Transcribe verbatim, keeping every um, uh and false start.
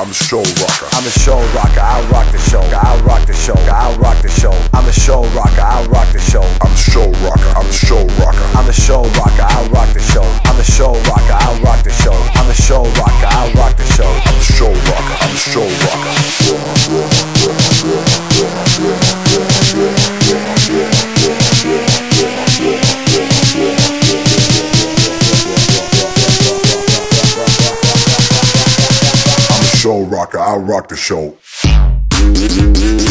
I'm a show rocker. I'm a show rocker, I'll rock the show. I'll rock the show. I'll rock the show. I'm a show rocker, I'll rock the show. I'm a show rocker. I'm a show rocker. I'm a show rocker, I'll rock the show. I'm a show rocker, I'll rock the show. I'm a show rocker, I'll rock the show. I'm a show rocker. I'm a show rocker. I'm a show rocker. I'll rock the show.